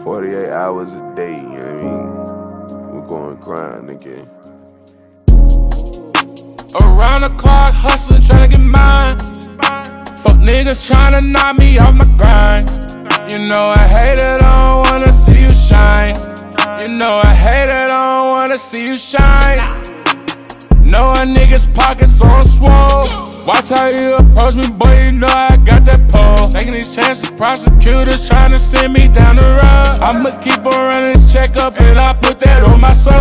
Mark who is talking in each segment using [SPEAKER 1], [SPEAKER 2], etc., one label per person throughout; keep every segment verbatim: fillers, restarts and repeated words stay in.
[SPEAKER 1] forty-eight hours a day, you know what I mean? We're going grind again.
[SPEAKER 2] Around the clock, hustling, tryna get mine. Fuck niggas tryna knock me off my grind. You know I hate it, I don't wanna see you shine. You know I hate it, I don't wanna see you shine. Know a nigga's pockets on swole. Watch how you approach me, boy, you know I got that pole. Taking these chances, prosecutors tryna send me down the road. I'ma keep on running this check up and I put that on my soul.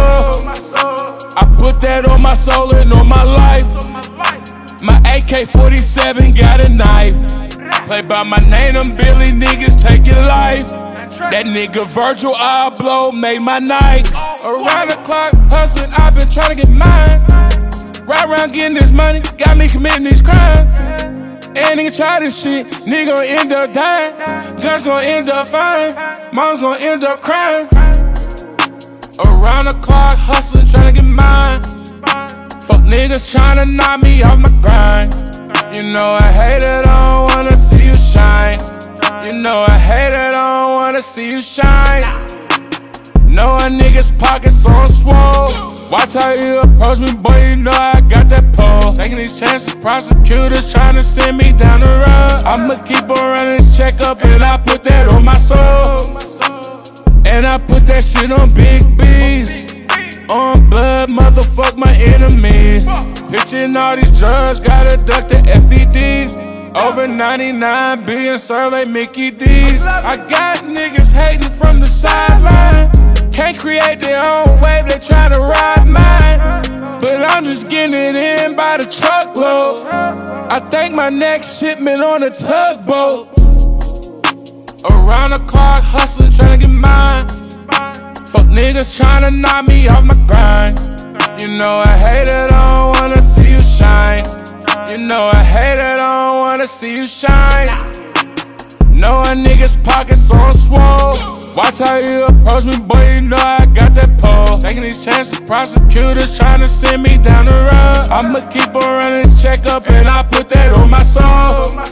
[SPEAKER 2] I put that on my soul and on my life. My A K forty-seven got a knife. Play by my name, them Billy niggas take your life. That nigga Virgil Abloh made my nights. Around the clock, hustling, I've been tryna get mine. Ride around getting this money, got me committing these crimes. And nigga try this shit, nigga gon' end up dying. Guns gon' end up fine, mom's gon' end up crying. Around the clock, hustling, tryna get mine. Fuck niggas tryna knock me off my grind. You know I hate it, I don't wanna see you shine. You know I hate it, I don't wanna see you shine. Know a nigga's pockets on swole. Watch how you approach me, boy, you know I got that pole. Taking these chances, prosecutors tryna send me down the road. I'ma keep on running this check up and I put that on my soul. And I put that shit on big B's. On blood, motherfuck my enemies. Pitching all these drugs, gotta duck the F E Ds. Over ninety-nine billion served like Mickey D's. I got niggas hating from the sideline. Can't create their own wave, they try to ride mine. But I'm just getting it in by the truckload. I think my next shipment on a tugboat. Around the clock, hustling, tryna get mine. Fuck niggas tryna knock me off my grind. You know I hate it, I don't wanna see you shine. You know I hate it, I don't wanna see you shine. Know a nigga's pockets on swole. Watch how you approach me, boy, you know I got that pole. Taking these chances, prosecutors tryna send me down the road. I'ma keep on running this check up and I put that on my soul.